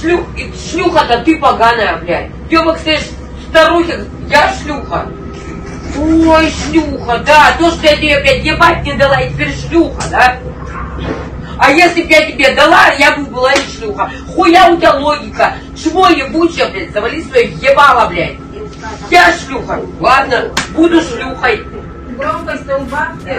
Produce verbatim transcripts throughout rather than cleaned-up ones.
шлю... шлюха-то ты поганая, блядь. Тёмок, слышь, старухи, я шлюха. Ой, шлюха, да, то, что я тебе, блядь, ебать не дала, и теперь шлюха, да? А если бы я тебе дала, я бы была не шлюха. Хуя у тебя логика? Чмо ебучая, блядь, завали свое ебало, блядь. Я шлюха. Ладно, буду шлюхой. Громкость-то убавьте.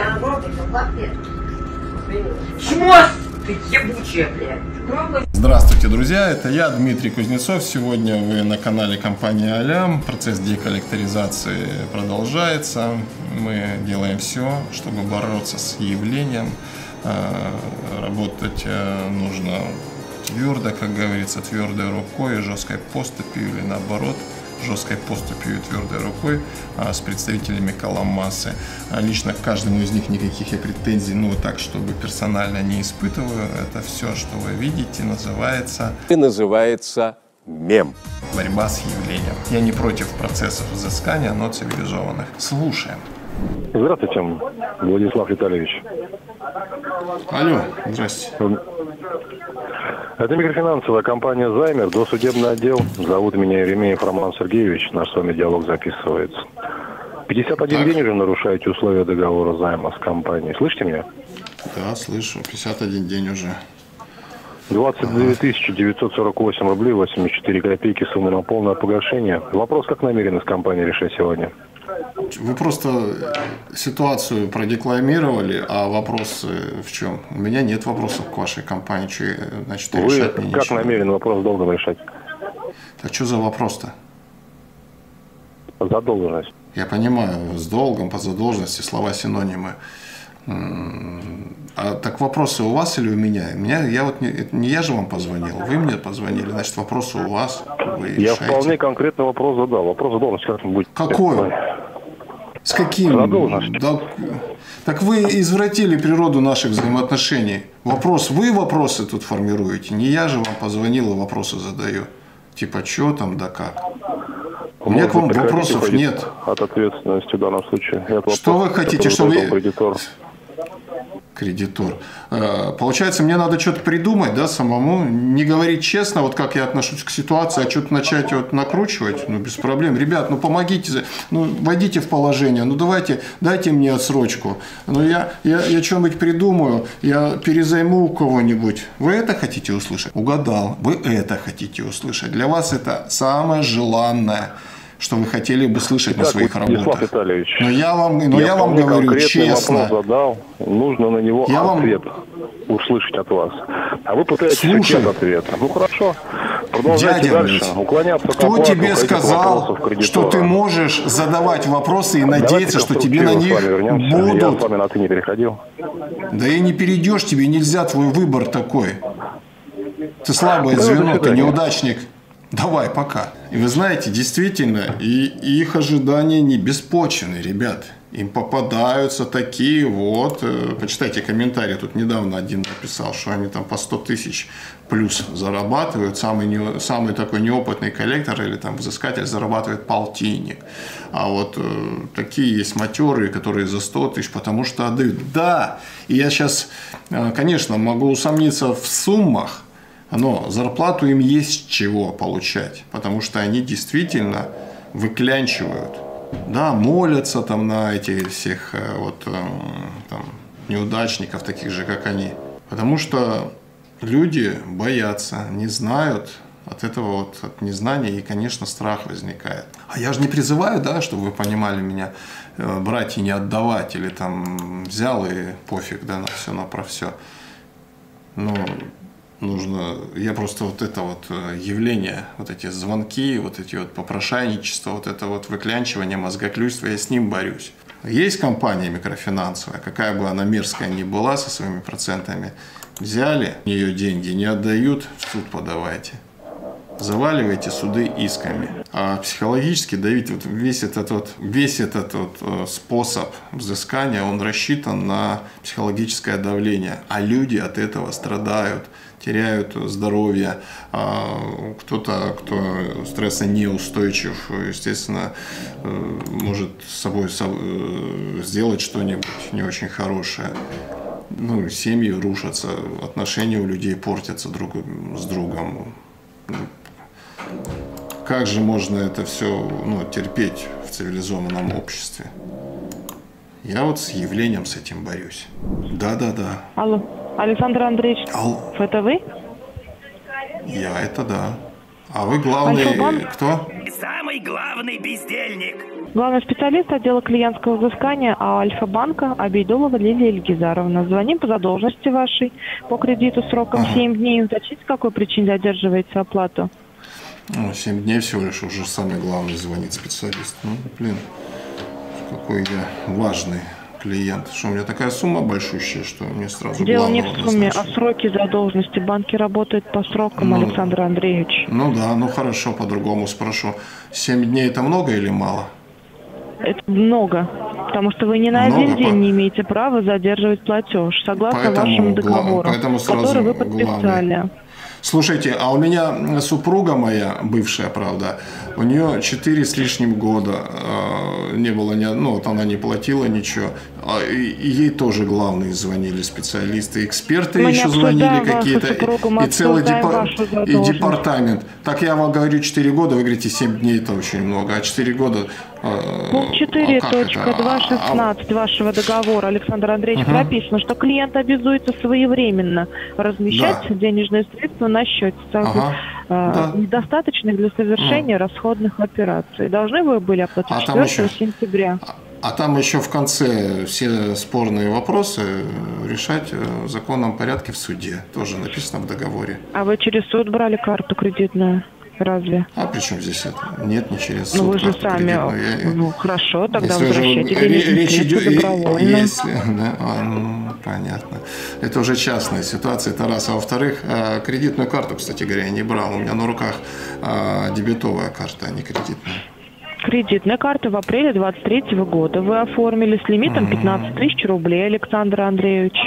Чмо ты ебучая, блядь. Громкость. Здравствуйте, друзья, это я, Дмитрий Кузнецов. Сегодня вы на канале компании Алям. Процесс деколлекторизации продолжается. Мы делаем все, чтобы бороться с явлением. Работать нужно твердо, как говорится, твердой рукой, жесткой поступью или наоборот, жесткой поступью и твердой рукой с представителями Коломасы. Лично к каждому из них никаких я претензий, ну так, чтобы персонально не испытываю. Это все, что вы видите, называется... И называется мем. Борьба с явлением. Я не против процессов взыскания, но цивилизованных. Слушаем. Здравствуйте, Владислав Витальевич. Алло, здрасте. Это микрофинансовая компания «Займер», досудебный отдел. Зовут меня Еремеев Роман Сергеевич, наш с вами диалог записывается. пятьдесят один Так. день уже нарушаете условия договора займа с компанией. Слышите меня? Да, слышу. пятьдесят один день уже. двадцать две тысячи девятьсот сорок восемь рублей восемьдесят четыре копейки сумма на полное погашение. Вопрос, как намерены с компанией решать сегодня? Вы просто ситуацию продекламировали, а вопрос в чем? У меня нет вопросов к вашей компании, что, значит, Вы решать мне как ничего. намерены вопрос долгом решать? Так что за вопрос-то? Задолженность. Я понимаю, с долгом, по задолженности, слова синонимы. А так вопросы у вас или у меня? меня я вот не, это не я же вам позвонил, вы мне позвонили, значит вопросы у вас. Вы Я решаете. вполне конкретный вопрос задал. Вопрос задолженности как будет? Какой? С каким? Задолженность. Да, так вы извратили природу наших взаимоотношений. Вопрос, вы вопросы тут формируете, не я же вам позвонил и вопросы задаю. Типа, что там, да как? У меня к вам вопросов нет. От ответственности в данном случае. Что вы хотите, чтобы... Кредитор. Кредитор. Получается, мне надо что-то придумать, да, самому, не говорить честно, вот как я отношусь к ситуации, а что-то начать вот накручивать, ну, без проблем. Ребят, ну, помогите, ну, войдите в положение, ну, давайте, дайте мне отсрочку. Ну, я, я, я что-нибудь придумаю, я перезайму у кого-нибудь. Вы это хотите услышать? Угадал, вы это хотите услышать. Для вас это самое желанное, что вы хотели бы слышать Итак, на своих Владислав работах. Витальевич, но я вам, но я я вам говорю честно. Вопрос задал, нужно на него я ответ вам... услышать от вас. А вы пытаетесь Слушай, от ответа. Ну хорошо, продолжайте дядя, дальше. блядь, Уклоняться кто оплату, тебе сказал, что ты можешь задавать вопросы и надеяться, что тебе на них будут... Я с вами на «ты» не переходил. Да и не перейдешь, тебе нельзя, твой выбор такой. Ты слабое Давай, звено, ты неудачник. Давай, пока. И вы знаете, действительно, и их ожидания не беспочвены, ребят. Им попадаются такие вот, почитайте комментарии, тут недавно один написал, что они там по сто тысяч плюс зарабатывают, самый, не, самый такой неопытный коллектор или там взыскатель зарабатывает полтинник. А вот э, такие есть матерые, которые за сто тысяч, потому что отдают. Да, и я сейчас, э, конечно, могу усомниться в суммах, но зарплату им есть чего получать, потому что они действительно выклянчивают. Да, молятся там на этих всех вот, там, неудачников, таких же, как они. Потому что люди боятся, не знают, от этого вот, от незнания, и, конечно, страх возникает. А я же не призываю, да, чтобы вы понимали меня, брать и не отдавать, или там взял и пофиг, да, на все, на про все. Ну, нужно, я просто вот это вот явление, вот эти звонки, вот эти вот попрошайничества, вот это вот выклянчивание, мозгоклюйство, я с ним борюсь. Есть компания микрофинансовая, какая бы она мерзкая ни была со своими процентами, взяли ее деньги, не отдают, в суд подавайте. Заваливайте суды исками. А психологически давить, вот весь этот, вот, весь этот вот способ взыскания, он рассчитан на психологическое давление. А люди от этого страдают, теряют здоровье. Кто-то, кто стресса неустойчив, естественно, может с собой сделать что-нибудь не очень хорошее. Ну, семьи рушатся, отношения у людей портятся друг с другом. Как же можно это все, ну, терпеть в цивилизованном обществе? Я вот с явлением с этим борюсь. Да-да-да. Алло, Александр Андреевич, Алло. это вы? Я это да. А вы главный... Альфа-банк? Кто? Самый главный бездельник. Главный специалист отдела клиентского взыскания Альфа-банка Абейдулова Лилия Ильгизаровна. Звоним по задолженности вашей по кредиту сроком Ага. семь дней. Уточните, какой причине задерживаете оплату? Ну, семь дней всего лишь, уже самый главный звонит специалист. Ну, блин, какой я важный клиент. Что у меня такая сумма большущая, что мне сразу Дело не в главного сумме, а назначили. сроки задолженности. Банки работают по срокам, Ну, Александр Андреевич. Ну да, ну хорошо, по-другому спрошу. Семь дней это много или мало? Это много, потому что вы ни на Много, один день по- не имеете права задерживать платеж, согласно Поэтому вашему гла- договору, поэтому сразу который вы главный. подписали. Слушайте, а у меня супруга моя, бывшая, правда, у нее четыре с лишним года э, не было, ни, ну, вот она не платила ничего. А, и, и ей тоже главные звонили специалисты, эксперты Мы не еще звонили обсуждаем вашу какие-то, супругу, мы и целый обсуждаем депа- вашу и задолженность. департамент. Так я вам говорю, четыре года, вы говорите, семь дней это очень много, а четыре года... Э, Пункт четыре а как это? точка два шестнадцать вашего договора, Александр Андреевич, Угу. прописано, что клиент обязуется своевременно размещать Да. денежные средства на счете Ага. э, Да. недостаточных для совершения расходных операций. Должны вы были оплатить А там четвёртого еще- сентября. А там еще в конце все спорные вопросы решать в законном порядке в суде. Тоже написано в договоре. А вы через суд брали карту кредитную? Разве? А при чем здесь это? Нет, не через суд. Ну вы же карту сами. кредитную. Я- Ну хорошо, тогда Если уже возвращайте ре- денежные речь средства идет, добровольно. если, да, а, ну, понятно. Это уже частная ситуация, это раз. А во-вторых, а, кредитную карту, кстати говоря, я не брал. У меня на руках а, дебетовая карта, а не кредитная. Кредитная карта в апреле двадцать третьего года вы оформили с лимитом пятнадцать тысяч рублей, Александр Андреевич.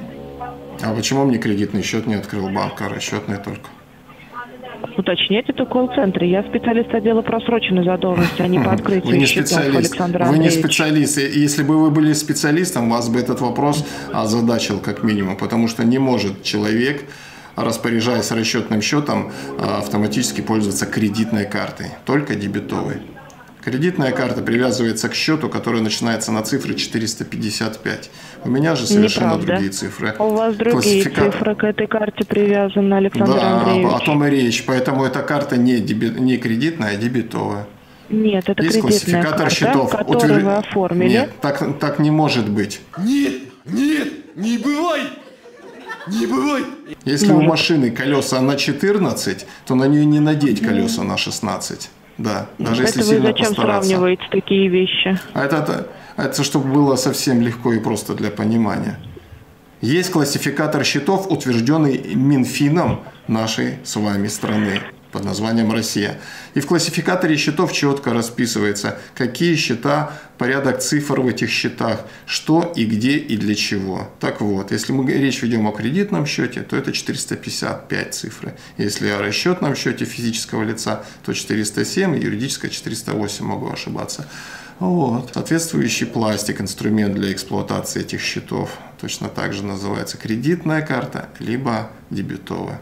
А почему мне кредитный счет не открыл банк, а расчетный только? Уточняйте это в колл-центре. Я специалист отдела просроченной задолженности, а не по Вы открытию не счетов, специалист. Александр Вы не Андреевич. специалист. И Если бы вы были специалистом, вас бы этот вопрос озадачил как минимум, потому что не может человек, распоряжаясь расчетным счетом, автоматически пользоваться кредитной картой, только дебетовой. Кредитная карта привязывается к счету, который начинается на цифры четыреста пятьдесят пять. У меня же совершенно Неправда. другие цифры. У вас другие Классификатор- цифры к этой карте привязаны, Александр Да, Андреевич. о том и речь. Поэтому эта карта не, дебет, не кредитная, а дебетовая. Нет, это Есть кредитная классификатор карта, счетов. которую Утвер- вы оформили. Нет, так, так не может быть. Нет, нет, не бывает. Не бывает. Если у Может. машины колеса на четырнадцать, то на нее не надеть колеса на шестнадцать. Да, даже если это вы сильно зачем постараться. сравниваете такие вещи? А это, это, это чтобы было совсем легко и просто для понимания. Есть классификатор счетов, утвержденный Минфином нашей с вами страны под названием «Россия». И в классификаторе счетов четко расписывается, какие счета, порядок цифр в этих счетах, что и где и для чего. Так вот, если мы речь ведем о кредитном счете, то это четыреста пятьдесят пять цифры. Если о расчетном счете физического лица, то четыреста семь, юридическое четыреста восемь, могу ошибаться. Вот. Соответствующий пластик, инструмент для эксплуатации этих счетов, точно так же называется кредитная карта, либо дебетовая.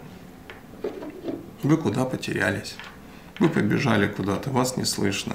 Вы куда потерялись? Вы побежали куда-то, вас не слышно.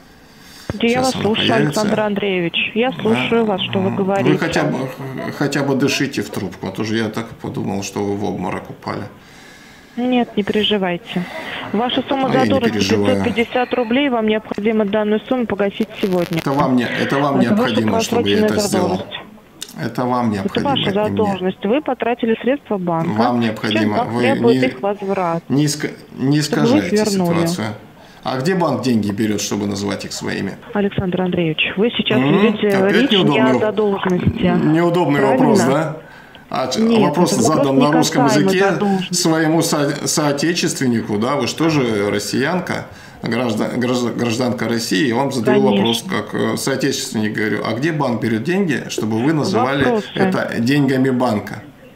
Я Сейчас вас она слушаю, появится. Александр Андреевич. Я слушаю вас, что вы говорите. Вы хотя бы, хотя бы дышите в трубку, а то же я так и подумал, что вы в обморок упали. Нет, не переживайте. Ваша сумма А я не задолженности переживаю. пятьсот пятьдесят рублей. Вам необходимо данную сумму погасить сегодня. Это вам, не, это вам Это ваша необходимо, чтобы я это просроченная сделал. задолженность. Это вам Это необходимо. ваша не мне. задолженность. Вы потратили средства банка. Вам необходимо. Сейчас банк Вы требует не- их возврат. Не, иска- не Чтобы вы искажайте вернули. ситуацию. А где банк деньги берет, чтобы называть их своими? Александр Андреевич, вы сейчас М, ведете опять речь не неудобный о воп- задолженности. Неудобный Правильно? вопрос, да? А ч- Нет, вопрос это вопрос задан не на русском касаемо языке задолженности. своему со- соотечественнику, да? Вы же тоже россиянка, граждан, граждан- гражданка России. Я вам задаю Конечно. вопрос как э, соотечественник, говорю, а где банк берет деньги, чтобы вы называли Вопросы. это деньгами банка?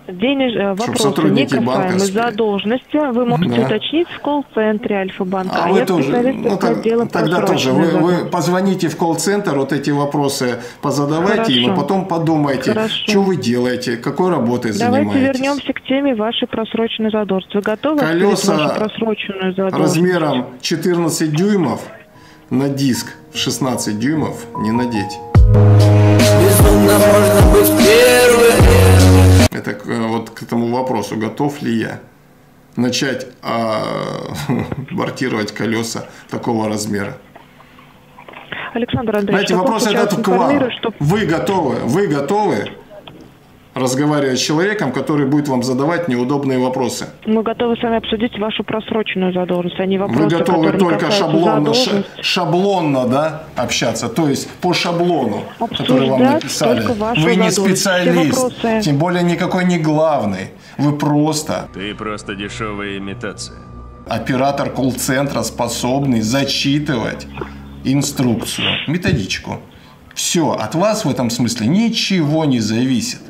Денеж... Вопросы, не сотрудники касаемые банковские. задолженности, вы можете Да. уточнить в колл-центре Альфа-банка. А А вы я тоже, специалист ну, по так- отделу тогда тоже, вы, вы позвоните в колл-центр, вот эти вопросы позадавайте им, а Хорошо. потом подумайте, Хорошо. что вы делаете, какой работой Давайте занимаетесь. вернемся к теме вашей просроченной задолженности. Вы готовы Колеса обсудить вашу просроченную задолженность? Размером четырнадцать дюймов на диск в шестнадцать дюймов не надеть. Безумно можно быть первым. Это к- вот к этому вопросу, готов ли я начать а, бортировать колеса такого размера. Александр Андреевич, Знаете, я вопрос сейчас этот к вам. информирую, что Вы готовы? Вы готовы разговаривать с человеком, который будет вам задавать неудобные вопросы? мы готовы с вами обсудить вашу просроченную задолженность, а не вопросы, Вы готовы которые только касаются шаблонно, ша- задолженности. шаблонно, да, общаться, то есть по шаблону, который вам Обсуждать написали. только вашу Вы не задолженность. Все специалист, вопросы. тем более никакой не главный. Вы просто Ты просто дешевая имитация. оператор колл-центра, способный зачитывать инструкцию, методичку. Все, от вас в этом смысле ничего не зависит.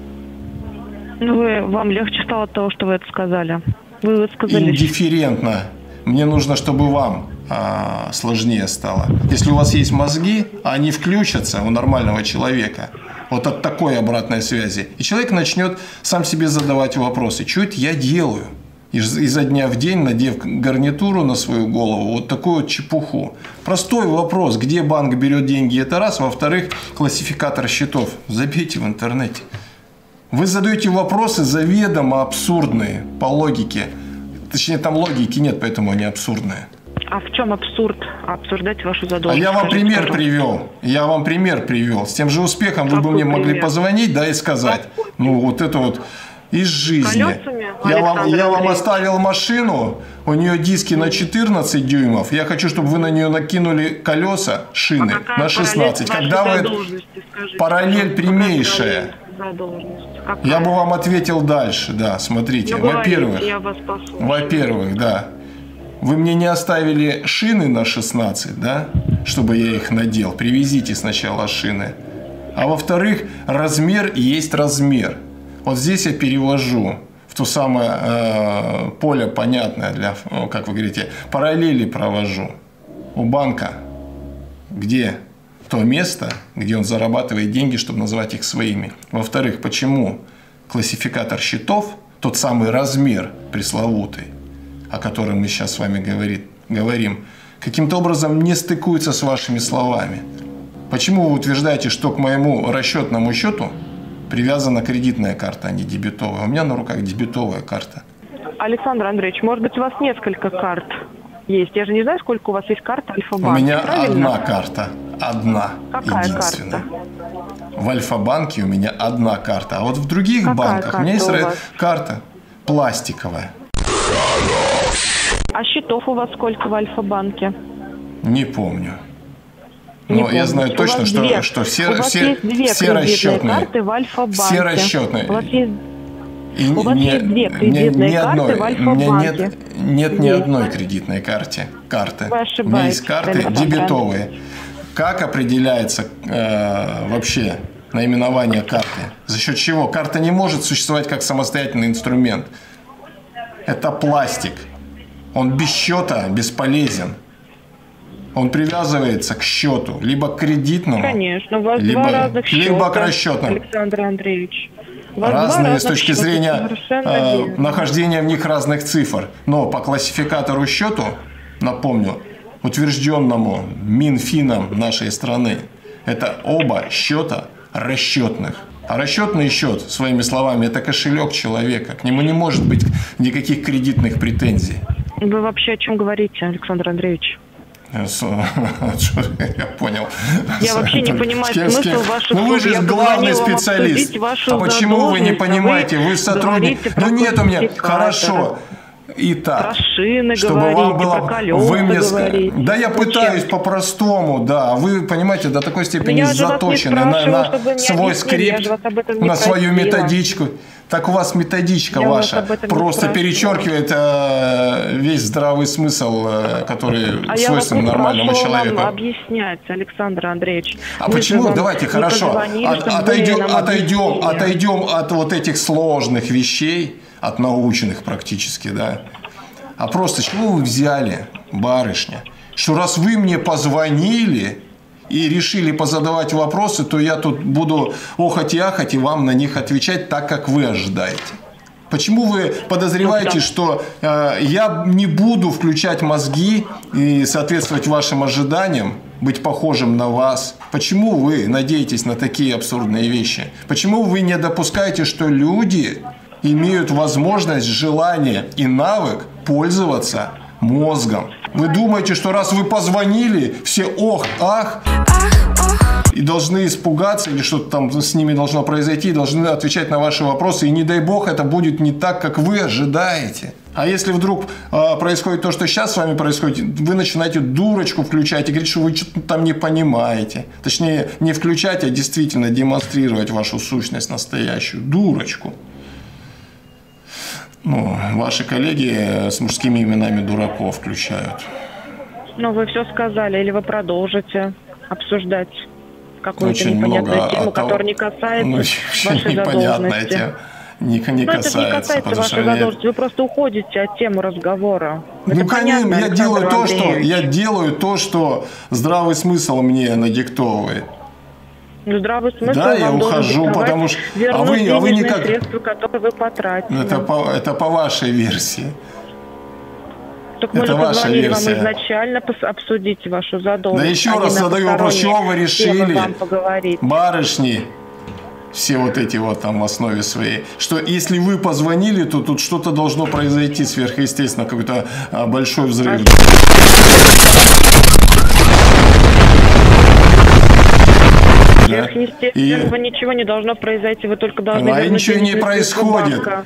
Ну, вы, вам легче стало от того, что вы это сказали. Вы высказались. Индифферентно. Мне нужно, чтобы вам а, сложнее стало. Если у вас есть мозги, а они включатся у нормального человека, вот от такой обратной связи, и человек начнет сам себе задавать вопросы. Что это я делаю? Из- изо дня в день, надев гарнитуру на свою голову, вот такую вот чепуху. Простой вопрос, где банк берет деньги, это раз. Во-вторых, классификатор счетов. Забейте в интернете. Вы задаете вопросы заведомо абсурдные по логике. Точнее, там логики нет, поэтому они абсурдные. А в чем абсурд обсуждать вашу А задолженность? я вам Скажите, пример пожалуйста. привел. Я вам пример привел. С тем же успехом вы бы Какой мне могли пример? позвонить, да, и сказать. Ну, вот это вот из жизни. Колесами, Я вам, Александр я вам Андреевич? оставил машину, у нее диски на четырнадцать дюймов. Я хочу, чтобы вы на нее накинули колеса, шины А какая на шестнадцать. параллель Когда вашей вы... задолженности, скажите, Параллель пожалуйста, прямейшая. какая задолженность? Какая? Я бы вам ответил дальше, да, смотрите. Ну, говорите, Во-первых, я вас послушаю. Во-первых, да. Вы мне не оставили шины на шестнадцать, да, чтобы я их надел. Привезите сначала шины. А во-вторых, размер есть размер. Вот здесь я перевожу в то самое э, поле понятное для, ну, как вы говорите, параллели провожу. У банка, где то место, где он зарабатывает деньги, чтобы называть их своими. Во-вторых, почему классификатор счетов, тот самый размер пресловутый, о котором мы сейчас с вами говорит, говорим, каким-то образом не стыкуется с вашими словами. Почему вы утверждаете, что к моему расчетному счету привязана кредитная карта, а не дебетовая? У меня на руках дебетовая карта. Александр Андреевич, может быть, у вас несколько карт есть? Я же не знаю, сколько у вас есть карт У Альфа-банка. меня правильно? одна карта. Одна. Какая единственная. В Альфа-банке у меня одна карта. А вот в других Какая банках у меня есть карта у ра- вас? карта пластиковая. А счетов у вас сколько в Альфа-банке? Не помню. Не Но я помните. знаю У точно, вас что, две- что все, у вас все, есть две все кредитные расчетные. карты в Альфа-банке. Все расчетные. У вас есть И У вас не- есть две не- кредитные ни карты одной, в у меня нет, Альфа-банке. нет ни Есть. одной кредитной карте, карты. Вы У меня ошибаетесь, есть карты Александр дебетовые. Как определяется э, вообще наименование карты? За счет чего? Карта не может существовать как самостоятельный инструмент. Это пластик. Он без счета бесполезен. Он привязывается к счету, либо к кредитному, Конечно, у вас либо, два разных счета, либо к расчетному. Александр Андреевич. У вас два Разные с разных точки счета, зрения совершенно э, верно. нахождения в них разных цифр. Но по классификатору счету, напомню, утвержденному Минфином нашей страны, это оба счета расчетных. А расчетный счет, своими словами, это кошелек человека. К нему не может быть никаких кредитных претензий. Вы вообще о чем говорите, Александр Андреевич? Я понял. Я вообще не понимаю смысл ваших Ну вы слов. же Я главный позвонила вам специалист. обсудить вашу А почему вы не задолженность, а вы понимаете? Вы сотрудник. говорите Ну про нет у меня. классификатор. Хорошо. Итак, Про шины чтобы говорите, вам было... про колеса Вы мне... говорите. Да я Зачем? пытаюсь по-простому, да. Вы, понимаете, до такой степени Я же вас не заточены на, спрашивала, на чтобы вы мне свой объяснили, я скрипт, же вас об этом не на свою просила. методичку. Так у вас методичка Я вас ваша об этом не просто спрашивала. перечеркивает э, весь здравый смысл, э, который А я вас свойственен не нормальному спрашивала человеку. вам объяснять, Александр Андреевич. А Мы почему? же вам Давайте, не хорошо. позвонили, От- чтобы вы отойдем, нам отойдем, объяснили. отойдем от вот этих сложных вещей, от научных практически, да. А просто с чего вы взяли, барышня, что раз вы мне позвонили и решили позадавать вопросы, то я тут буду охать и ахать и вам на них отвечать так, как вы ожидаете. Почему вы подозреваете, что э, я не буду включать мозги и соответствовать вашим ожиданиям, быть похожим на вас? Почему вы надеетесь на такие абсурдные вещи? Почему вы не допускаете, что люди имеют возможность, желание и навык пользоваться мозгом? Вы думаете, что раз вы позвонили, все ох, ах, и должны испугаться, или что-то там с ними должно произойти, должны отвечать на ваши вопросы, и не дай бог это будет не так, как вы ожидаете. А если вдруг э, происходит то, что сейчас с вами происходит, вы начинаете дурочку включать и говорить, что вы что-то там не понимаете. Точнее, не включать, а действительно демонстрировать вашу сущность настоящую. Дурочку. Ну, ваши коллеги с мужскими именами дураков включают. Ну, вы все сказали, или вы продолжите обсуждать какую-то Очень непонятную много тему, от того- которая не касается ну, вашей непонятная задолженности. тема. Не, не Ну, это же не касается, касается потому что вашей я- задолженности, вы просто уходите от темы разговора. Ну, Это конечно, понятно, я Александр делаю то, что Андреевич. я делаю то, что здравый смысл мне надиктовывает. Ну, здравый смысл Да, я вам должен ухожу, диктовать потому что- вернуть а вы- а вы денежные никак- средства, которые вы потратили. Это по, это по вашей версии. Так мы это же ваша позвонили вам версия. изначально пос- обсудить вашу задолженность. Да еще а не раз на задаю вопрос, посторонние чего вы темы решили, вам поговорить. барышни, все вот эти вот там в основе своей, что если вы позвонили, то тут что-то должно произойти сверхъестественно, какой-то а, большой взрыв. Да. Сверхъестественного ничего не должно произойти, вы только должны А вернуть ничего не денежные средства происходит. банка.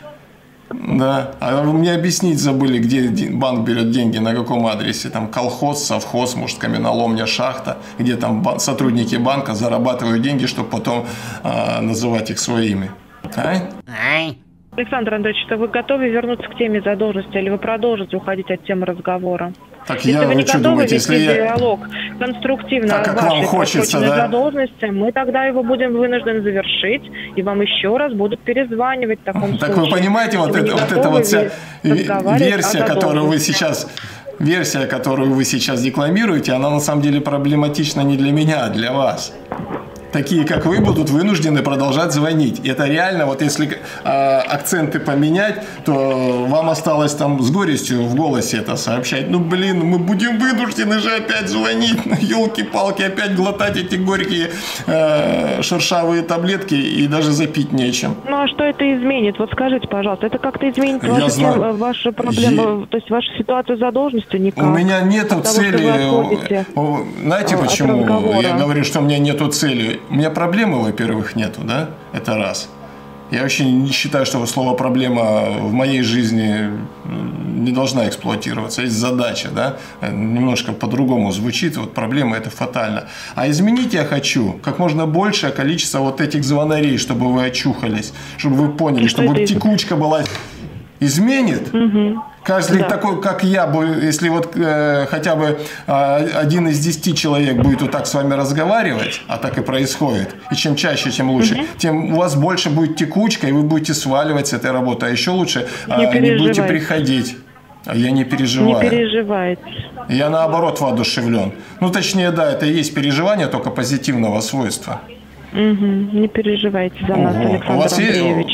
Да, а вы мне объяснить забыли, где де- банк берет деньги, на каком адресе, там колхоз, совхоз, может каменоломня, шахта, где там ба- сотрудники банка зарабатывают деньги, чтобы потом а, называть их своими. А? Александр Андреевич, что вы готовы вернуться к теме задолженности, или вы продолжите уходить от темы разговора? Так Если я, вы не вы что готовы думаете, вести если я... диалог конструктивно Так, о как вам вашей хочется, просроченной да? задолженности, мы тогда его будем вынуждены завершить, и вам еще раз будут перезванивать в таком Так случае. вы понимаете, вот, Если вы это, не вот эта готовы вот вся ве- ве- разговаривать о версия, которую вы задолженности. сейчас... Версия, которую вы сейчас декламируете, она на самом деле проблематична не для меня, а для вас. Такие, как вы, будут вынуждены продолжать звонить. И это реально, вот если э, акценты поменять, то вам осталось там с горестью в голосе это сообщать. Ну, блин, мы будем вынуждены же опять звонить. Ну, елки-палки, опять глотать эти горькие э, шершавые таблетки и даже запить нечем. Ну а что это изменит? Вот скажите, пожалуйста, это как-то изменит Я вашу, знаю. тему, вашу проблему, то есть вашу ситуацию задолженности никак? У меня нету От того, что цели. вы отходите О, Знаете от почему? разговора. Я говорю, что у меня нету цели. У меня проблемы, во-первых, нету, да? Это раз. Я вообще не считаю, что слово «проблема» в моей жизни не должна эксплуатироваться. Есть задача, да? Немножко по-другому звучит. Вот проблема – это фатально. А изменить я хочу как можно большее количество вот этих звонарей, чтобы вы очухались, чтобы вы поняли, Что чтобы это текучка была. Изменит? Угу. Каждый Да. такой, как я, бы, если вот э, хотя бы э, один из десяти человек будет вот так с вами разговаривать, а так и происходит, и чем чаще, тем лучше, Угу. тем у вас больше будет текучка, и вы будете сваливать с этой работы, а еще лучше э, Не не будете переживайте. приходить. А я не Не переживаю. переживайте. Я наоборот воодушевлен. Ну, точнее, да, это и есть переживание, только позитивного свойства. Угу. Не переживайте за нас, Ого. Александр У вас есть- Андреевич.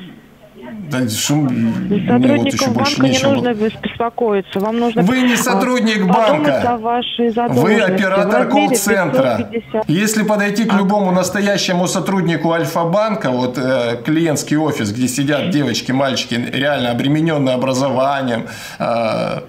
Да, что, мне вот еще Сотрудникам больше банка не нечего. нужно беспокоиться. Вам нужно Вы не а, сотрудник подумать банка. о вашей Вы задолженности. В оператор размере колл-центра. пятьсот пятьдесят. Если подойти к любому настоящему сотруднику Альфа-банка, вот э, клиентский офис, где сидят девочки, мальчики, реально обремененные образованием, э,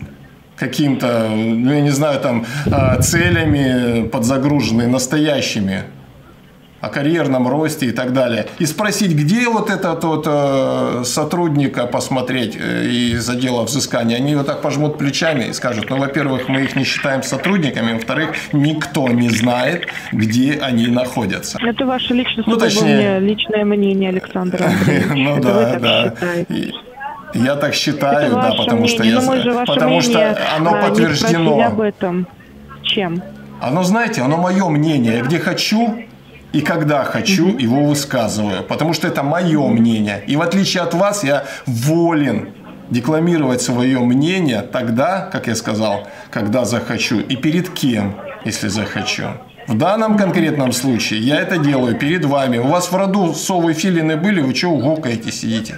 каким-то, ну я не знаю, там, э, целями подзагруженные, настоящими, о карьерном росте и так далее. И спросить, где вот этот вот э, сотрудника посмотреть э, из отдела взыскания, они вот так пожмут плечами и скажут, ну, во-первых, мы их не считаем сотрудниками, во-вторых, никто не знает, где они находятся. Это ваше личное, ну, точнее... личное мнение, Александр Андреевич. Ну да, да. Я так считаю, да, потому что я, потому что оно подтверждено. Об этом. Чем? Оно, знаете, оно мое мнение. Я где хочу и когда хочу, mm-hmm. его высказываю. Потому что это мое мнение. И в отличие от вас, я волен декламировать свое мнение тогда, как я сказал, когда захочу. И перед кем, если захочу. В данном конкретном случае я это делаю перед вами. У вас в роду совы филины были, вы что гукаете, сидите?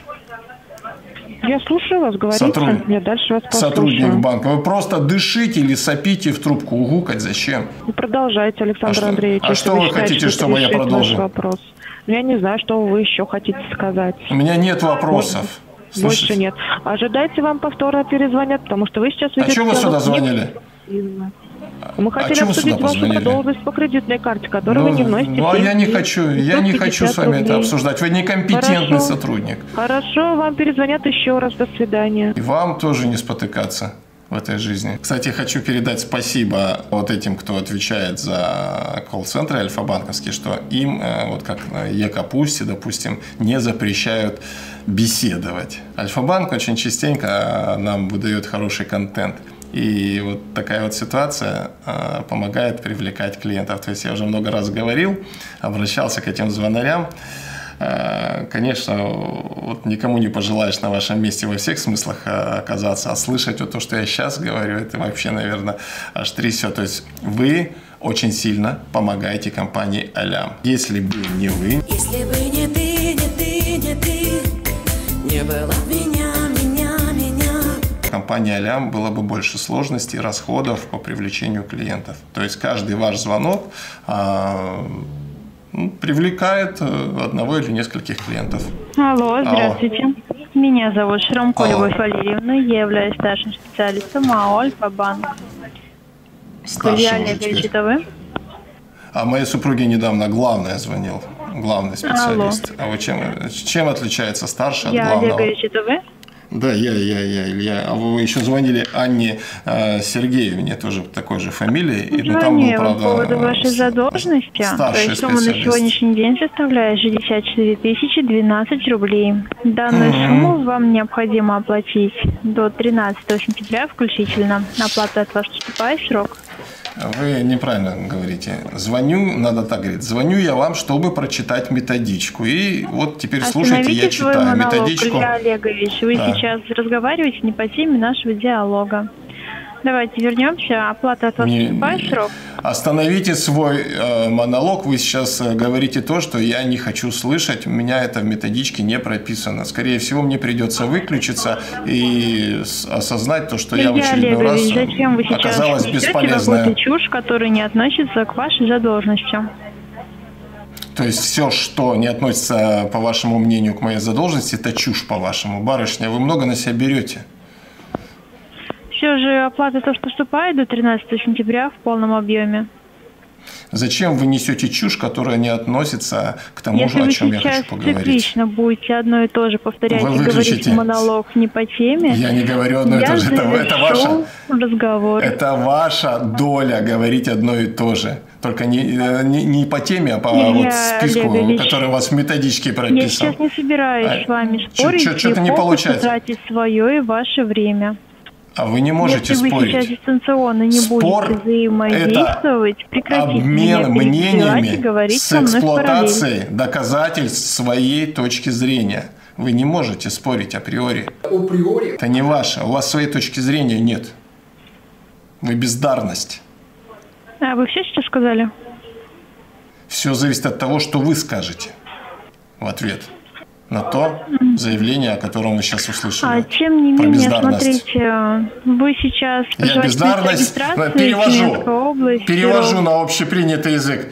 Я слушаю вас, говорите. Сотруд... Я дальше вас послушаю. Сотрудник банка. Вы просто дышите или сопите в трубку. Угукать зачем? И продолжайте, Александр а Андреевич. А что вы, вы считаете, хотите, чтобы я продолжил? Вопрос. Я не знаю, что вы еще хотите сказать. У меня нет вопросов. Больше, больше нет. Ожидайте, вам повторно перезвонят, потому что вы сейчас... А что вы сюда звонили? Мы хотели а обсудить вашу задолженность по кредитной карте, которую ну, вы не вносите. Ну, а я не хочу, я не хочу с вами рублей. Это обсуждать. Вы некомпетентный Хорошо. сотрудник. Хорошо, вам перезвонят еще раз. До свидания. И вам тоже не спотыкаться в этой жизни. Кстати, хочу передать спасибо вот этим, кто отвечает за колл-центры альфа-банковские, что им, вот как на Е-Капусте, допустим, не запрещают беседовать. Альфа-банк очень частенько нам выдает хороший контент. И вот такая вот ситуация э, помогает привлекать клиентов. То есть я уже много раз говорил, обращался к этим звонарям. Э, конечно, вот никому не пожелаешь на вашем месте во всех смыслах оказаться, а слышать вот то, что я сейчас говорю, это вообще, наверное, аж трясет. То есть вы очень сильно помогаете компании Алям. Если бы не вы... Если бы не ты, не ты, не ты, не было меня. Компании Алям было бы больше сложностей, расходов по привлечению клиентов. То есть каждый ваш звонок а, ну, привлекает одного или нескольких клиентов. Алло, здравствуйте. Алло. Меня зовут Шрамко Любовь Валерьевна. Я являюсь старшим специалистом АО «Альфа-банк». Старшим это вы? А моей супруге недавно главное звонил. Главный специалист. Алло. А вы чем, чем отличается старший от я главного? Я Олег это вы? Да, я, я, я, Илья. А вы еще звонили Анне э, Сергеевне, тоже такой же фамилией. И, ну, там был, правда, по поводу вашей задолженности. То есть сумма на сегодняшний день составляет шестьдесят четыре тысячи двенадцать рублей. Данную mm-hmm. сумму вам необходимо оплатить до тринадцатого сентября включительно. Оплата от вас поступает в срок. Вы неправильно говорите. Звоню, надо так говорить. Звоню я вам, чтобы прочитать методичку. И вот теперь слушайте, я читаю монолог, методичку. Илья Олегович, вы да. сейчас разговариваете не по теме нашего диалога. Давайте вернемся. Оплата от вас поступает в срок. Остановите свой э, монолог. Вы сейчас э, говорите то, что я не хочу слышать. У меня это в методичке не прописано. Скорее всего, мне придется выключиться и осознать то, что Илья я в очередной Олегович, раз зачем вы оказалась бесполезной. Какую-то чушь, которая не относится к вашей задолженности. То есть все, что не относится, по вашему мнению, к моей задолженности, это чушь, по-вашему. Барышня, вы много на себя берете. Все же оплата то, что поступает до тринадцатого сентября в полном объеме. Зачем вы несете чушь, которая не относится к тому Если же, о чем я хочу поговорить? поговорить? Если вы сейчас циклично будете одно и то же повторять вы и говорить монолог не по теме, я не говорю одно и то же. Это, это, ваша, разговор. это ваша доля говорить одно и то же. Только не, не, не по теме, а по Илья вот списку, Олегович, который у вас в методичке прописан. Я сейчас не собираюсь а, с вами спорить. Что-то не получается. Тратить свое и ваше время. А вы не можете Если спорить. Если вы сейчас дистанционно не Спор будете взаимодействовать, прекратите обмен мнениями говорить с эксплуатацией доказательств своей точки зрения. Вы не можете спорить априори. Априори? Это не ваше. У вас своей точки зрения нет. Вы бездарность. А вы все сейчас сказали? Все зависит от того, что вы скажете в ответ на то заявление, о котором вы сейчас услышали. А тем не менее, смотрите, вы сейчас... Я бездарность перевожу, перевожу на общепринятый язык.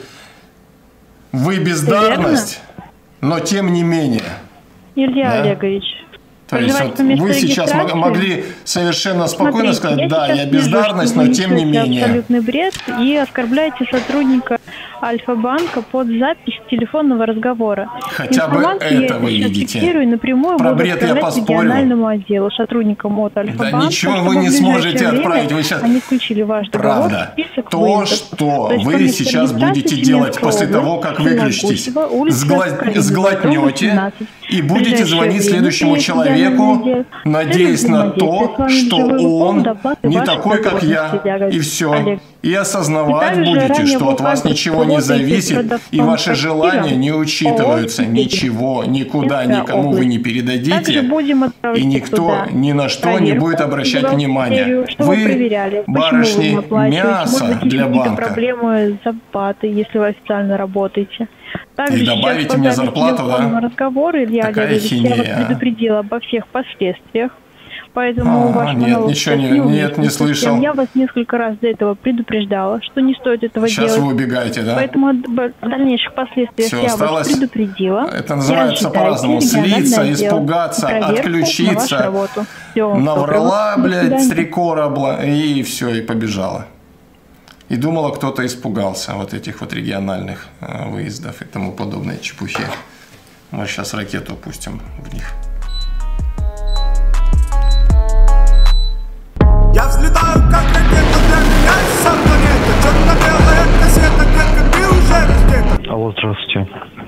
Вы бездарность, но тем не менее. Илья да? Олегович. То есть вот вы сейчас могли совершенно спокойно Смотрите, сказать, я да, я бездарность, но тем не менее. Абсолютный бред и оскорбляете сотрудника Альфа-банка под запись телефонного разговора. Хотя бы это вы видите. Напрямую про бред я поспорю. Региональному отделу сотрудникам от Альфа-банка. Да ничего вы не сможете отправить. Вы сейчас... Они включили ваш договор. Правда. То, что То вы сейчас будете делать после того, как выключитесь, сгла... сглотнете и будете звонить следующему человеку, надеясь на то, что он не такой, как я, и все. И осознавать и будете, что от вас ничего не зависит, и ваши желания не учитываются. Ничего, никуда, никому вы не передадите, и никто ни на что не будет обращать внимания. Вы, барышни, мясо для банка. Проблемы с зарплатой, если вы официально работаете. Также и добавите мне зарплату, да? Разговоры, Илья Олегович, я вас предупредила обо всех последствиях. Поэтому а, ваш нет, монолог ничего не, нет, не слышал. Я вас несколько раз до этого предупреждала, что не стоит этого Сейчас делать. Сейчас вы убегаете, да? Поэтому в дальнейших последствиях Все, я осталось... вас предупредила. Это называется по-разному. Слиться, испугаться, отключиться. На Наврала, блядь, с рекора, и все, и побежала. И думала, кто-то испугался вот этих вот региональных э, выездов и тому подобной чепухи. Мы сейчас ракету пустим в них. Я взлетаю, как ракета, для меня вся планета. Черно-белая кассета, детка, ты уже раздета. Алло, здравствуйте.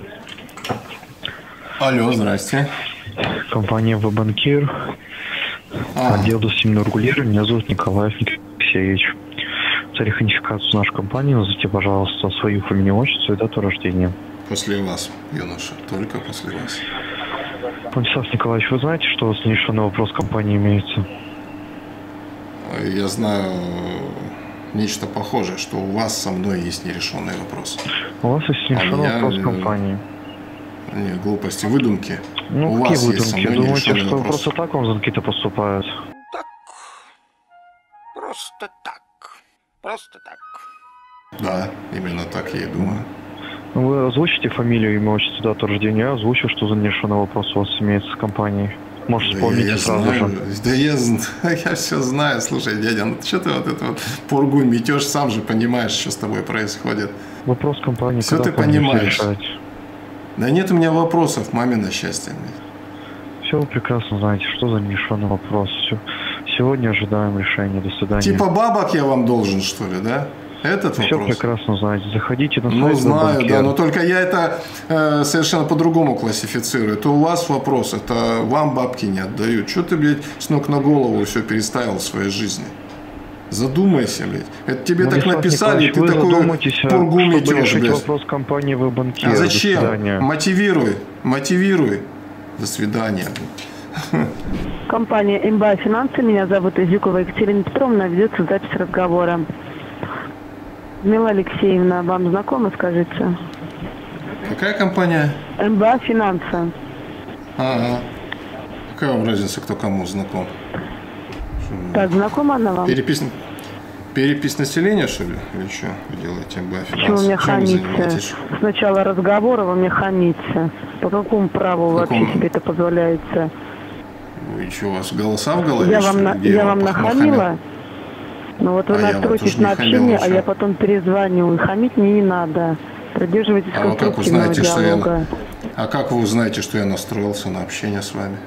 Алло, здрасте. Компания «Вебанкир». А. Отдел досудебного регулирования. Меня зовут Николай Алексеевич. В целях идентификации нашей компании назовите, пожалуйста, свою фамилию, отчество и дату рождения. После вас, юноша. Только после вас. Владислав Николаевич, вы знаете, что у вас нерешенный вопрос компании имеется? Я знаю нечто похожее, что у вас со мной есть нерешенный вопрос. У вас есть нерешенный а вопрос меня... компании. Нет, глупости, выдумки. Ну, у какие вас выдумки? Есть Думаете, что вопрос. просто так вам звонки-то поступают? Так. Просто так. Просто так. Да, именно так я и думаю. Вы озвучите фамилию, имя, отчество, дату рождения, я озвучу, что за нерешенный вопрос у вас имеется с компанией. Может, вспомните да сразу знаю, же. Да я, я все знаю. Слушай, дядя, ну что ты вот это вот пургу метешь, сам же понимаешь, что с тобой происходит. Вопрос компании. Все ты понимаешь. Да нет у меня вопросов, маме на счастье. Все вы прекрасно знаете, что за нерешенный вопрос. Все. Сегодня ожидаем решения. До свидания. Типа бабок я вам должен, что ли, да? Этот Все вопрос. прекрасно знаете. Заходите на сайт. Ну, знаю, банкир. Да, но только я это э, совершенно по-другому классифицирую. То у вас вопрос, это вам бабки не отдают. Что ты, блядь, с ног на голову все переставил в своей жизни? Задумайся, блядь. Это тебе Владислав так написали, Николаевич, ты такой пургу метешь, блядь. Вопрос компании «Вебанкир». А зачем? Мотивируй, мотивируй. До свидания. Компания МБА Финансы, меня зовут Изюкова Екатерина Петровна, ведется запись разговора. Мила Алексеевна, вам знакома, скажите? Какая компания? МБА Финансы. Ага. Какая вам разница, кто кому знаком? Так, знакома она вам? Перепись, перепись населения, что ли? Или что вы делаете, МБА Финансы? Чего вы мне хамите? С начала разговора вы мне хамите. По какому праву вы вообще себе это позволяете? Вы что, у вас голоса в голове? Я вам, на, я вам нахамила? Ну вот вы а настроитесь на общение, а я потом перезвоню. И хамить мне не надо. Придерживайтесь а конструктивного как диалога. Что я... А как вы узнаете, что я настроился на общение с вами?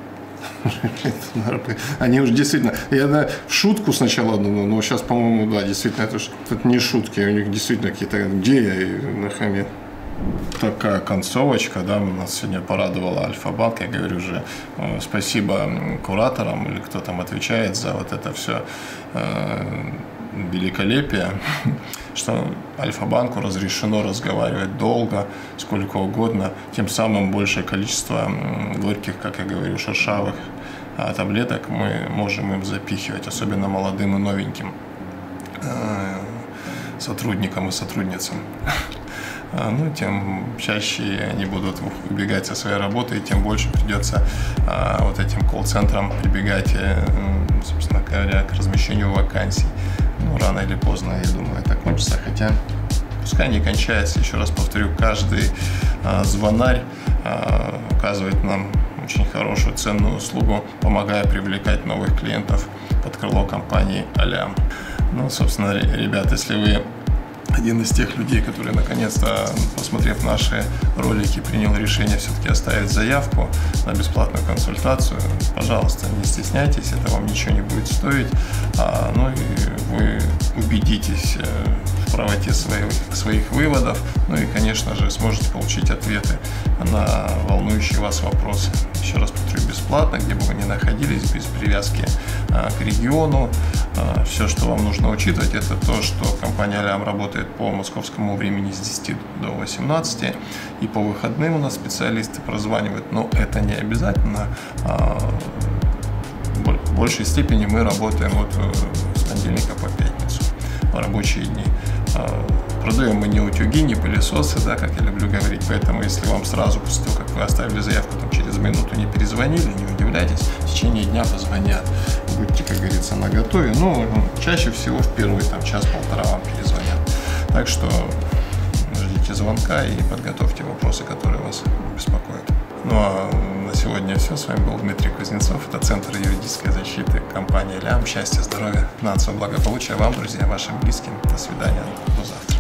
Они уже действительно... Я да, в шутку сначала думал, но сейчас, по-моему, да, действительно, это, ж, это не шутки. У них действительно какие-то... Где я и нахамил? Такая концовочка, да, нас сегодня порадовала Альфа-банк. Я говорю уже э, спасибо кураторам или кто там отвечает за вот это все э, великолепие, что Альфа-банку разрешено разговаривать долго, сколько угодно, тем самым большее количество горьких, как я говорю, шершавых э, таблеток мы можем им запихивать, особенно молодым и новеньким э, сотрудникам и сотрудницам. Ну, тем чаще они будут убегать со своей работы, и тем больше придется а, вот этим колл-центрам прибегать, собственно говоря, к размещению вакансий. Ну, рано или поздно, я думаю, это кончится. Хотя, пускай не кончается, еще раз повторю, каждый а, звонарь а, указывает нам очень хорошую, ценную услугу, помогая привлекать новых клиентов под крыло компании Алям. Ну, собственно, ребят, если вы один из тех людей, который наконец-то, посмотрев наши ролики, принял решение все-таки оставить заявку на бесплатную консультацию, пожалуйста, не стесняйтесь, это вам ничего не будет стоить, а, ну и вы убедитесь в правоте своих, своих выводов, ну и, конечно же, сможете получить ответы на волнующие вас вопросы. Еще раз повторю, бесплатно, где бы вы ни находились, без привязки а, к региону. А, все, что вам нужно учитывать, это то, что компания Лям работает по московскому времени с десяти до восемнадцати, и по выходным у нас специалисты прозванивают, но это не обязательно. А, в большей степени мы работаем вот с понедельника по пятницу в рабочие дни. Продаем мы не утюги, не пылесосы, да, как я люблю говорить, поэтому если вам сразу после того, как вы оставили заявку, там, через минуту не перезвонили, не удивляйтесь, в течение дня позвонят, будьте, как говорится, наготове, но чаще всего в первый там, час-полтора вам перезвонят. Так что ждите звонка и подготовьте вопросы, которые вас беспокоят. Ну а на сегодня все. С вами был Дмитрий Кузнецов. Это Центр юридической защиты компании Лям. Счастья, здоровья, финансового благополучия вам, друзья, вашим близким. До свидания. До завтра.